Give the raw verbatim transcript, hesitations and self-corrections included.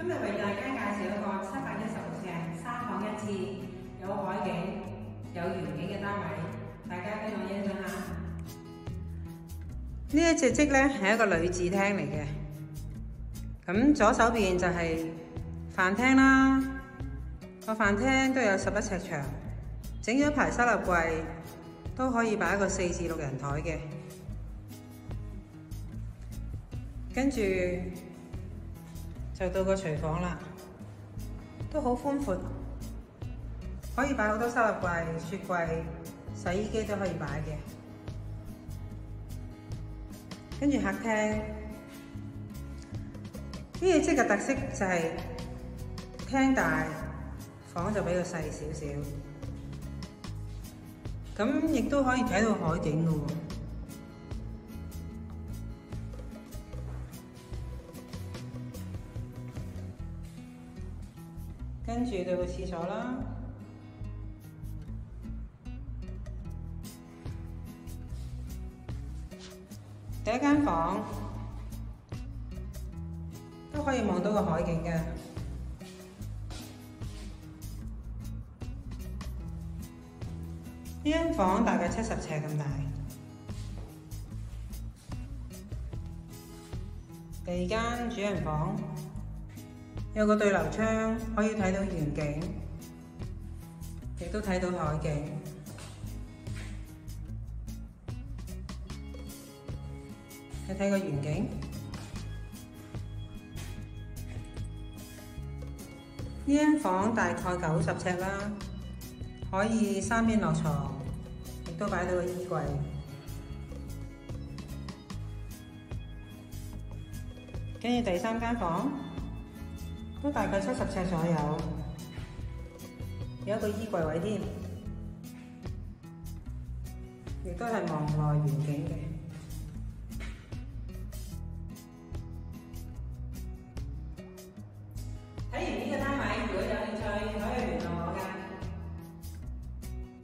今日為大家介紹一個七百一十六尺、三房一廁、有海景、有園景嘅單位，大家跟我欣賞下。呢一隻積咧係一個女子廳嚟嘅，咁左手邊就係飯廳啦。個飯廳都有十一尺長，整咗排收納櫃，都可以擺一個四至六人台嘅。跟住就到個廚房啦，都好寬闊，可以擺好多收納櫃、雪櫃、洗衣機都可以擺嘅。跟住客廳，呢個積嘅特色就係廳大，房就比較細少少，咁亦都可以睇到海景嘅喎。跟住到個廁所啦，第一間房都可以望到個海景嘅。呢間房大概七十尺咁大。第二間主人房有個對流窗，可以睇到園景，亦都睇到海景。你睇個園景，呢間房大概九十尺啦，可以三邊落床，亦都擺到個衣櫃。跟住第三間房都大概七十尺左右，有一個衣櫃位添，亦都係望內園景嘅。